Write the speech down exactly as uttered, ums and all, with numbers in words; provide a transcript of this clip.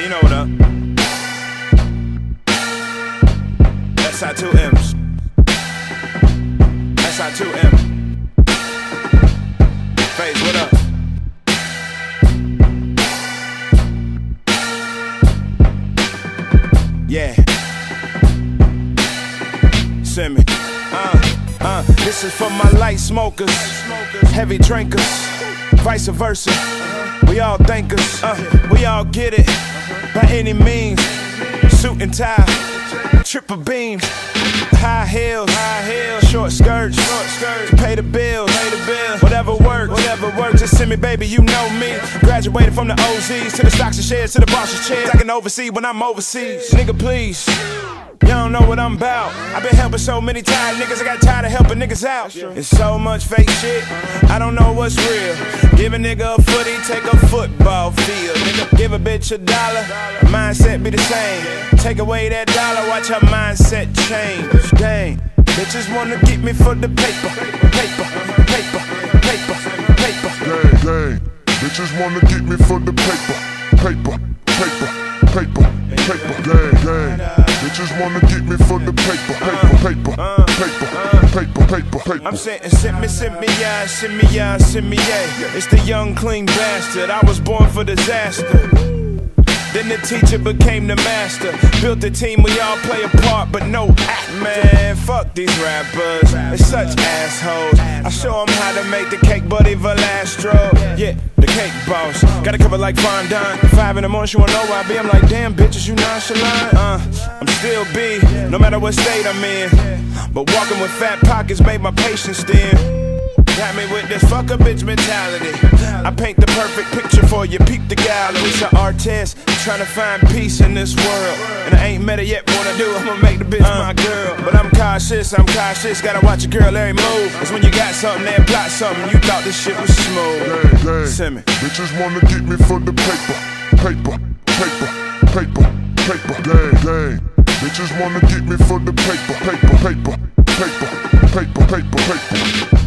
you know what up. S I two M's. S I two M. Phase, what up? Yeah. Send me. Uh, uh, this is for my light smokers, heavy drinkers, vice versa. We all thinkers, uh, we all get it by any means. Suit and tie, triple beams, high heels, high heels, short skirts, short skirts. Pay the bills, pay the bills. Whatever works, whatever works. Just send me, baby. You know me. Graduated from the O Zs to the stocks and shares to the boss's chairs. I can oversee when I'm overseas. Nigga, please. Y'all don't know what I'm about. I've been helping so many tired niggas, I got tired of helping niggas out. It's so much fake shit, I don't know what's real. Give a nigga a footy, take a football field. Nigga, give a bitch a dollar, mindset be the same. Take away that dollar, watch her mindset change. Dang, bitches wanna get me for the paper. Paper, paper, paper, paper. Gang, gang, bitches wanna get me for the paper. Paper, paper, paper, paper. Gang, gang. Bitches wanna get me for the paper, paper, paper, paper, paper, paper, paper. I'm saying, send me, send me, yeah, send me, yeah, send me, yeah. It's the young, clean bastard. I was born for disaster. Then the teacher became the master. Built a team, we all play a part, but no act. Man, fuck these rappers, they're such assholes. I show them how to make the cake, Buddy Valastro. Yeah, the cake boss, got it covered like fondant. Five in the morning, she wanna know why I be. I'm like, damn, bitches, you nonchalant. Uh, I'm still B, no matter what state I'm in. But walking with fat pockets made my patience thin. Got me with this fuck a bitch mentality. I paint the perfect picture for you, peep the gallery. It's an artist, trying to find peace in this world. And I ain't met her yet, wanna do, I'ma make the bitch uh, my girl. But I'm cautious, I'm cautious, gotta watch a girl every move. Cause when you got something, they plot something, you thought this shit was smooth. Gang, gang. Send me. Bitches wanna get me for the paper. Paper, paper, paper, paper. Gang, gang. Bitches wanna get me for the paper. Paper, paper, paper, paper, paper, paper.